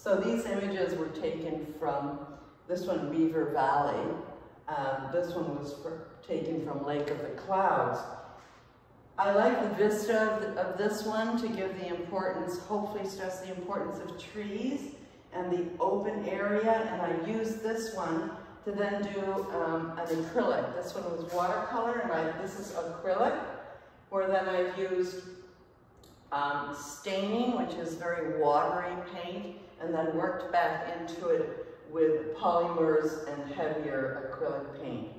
So these images were taken from, this one Beaver Valley, this one was taken from Lake of the Clouds. I like the vista of this one to give the importance, hopefully stress the importance of trees and the open area, and I used this one to then do an acrylic. This one was watercolor, and this is acrylic, where then I've used staining, which is very watery paint, and then worked back into it with polymers and heavier acrylic paint.